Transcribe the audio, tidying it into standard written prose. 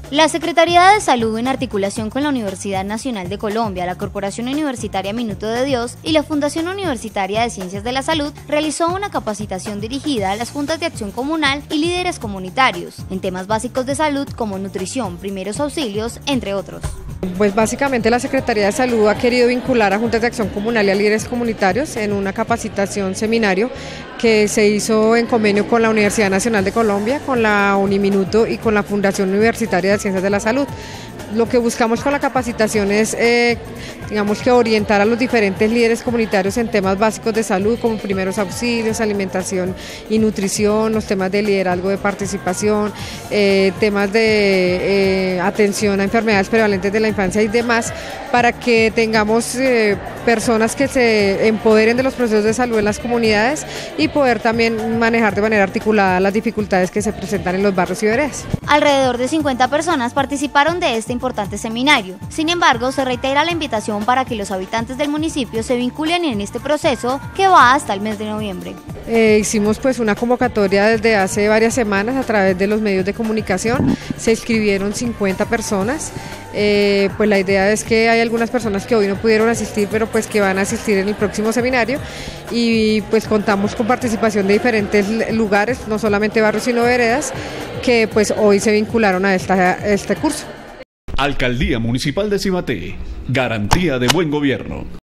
La Secretaría de Salud, en articulación con la Universidad Nacional de Colombia, la Corporación Universitaria Minuto de Dios y la Fundación Universitaria de Ciencias de la Salud, realizó una capacitación dirigida a las juntas de acción comunal y líderes comunitarios en temas básicos de salud como nutrición, primeros auxilios, entre otros. Pues básicamente la Secretaría de Salud ha querido vincular a juntas de acción comunal y a líderes comunitarios en una capacitación seminario que se hizo en convenio con la Universidad Nacional de Colombia, con la Uniminuto y con la Fundación Universitaria de Ciencias de la Salud. Lo que buscamos con la capacitación es, digamos que orientar a los diferentes líderes comunitarios en temas básicos de salud como primeros auxilios, alimentación y nutrición, los temas de liderazgo de participación, temas de atención a enfermedades prevalentes de la infancia y demás, para que tengamos personas que se empoderen de los procesos de salud en las comunidades y poder también manejar de manera articulada las dificultades que se presentan en los barrios y veredas. Alrededor de 50 personas participaron de este importante seminario. Sin embargo, se reitera la invitación para que los habitantes del municipio se vinculen en este proceso que va hasta el mes de noviembre. Hicimos pues una convocatoria desde hace varias semanas a través de los medios de comunicación, se inscribieron 50 personas, pues la idea es que hay algunas personas que hoy no pudieron asistir, pero pues que van a asistir en el próximo seminario y pues contamos con participación de diferentes lugares, no solamente barrios sino veredas, que pues hoy se vincularon a este curso. Alcaldía Municipal de Cibaté, garantía de buen gobierno.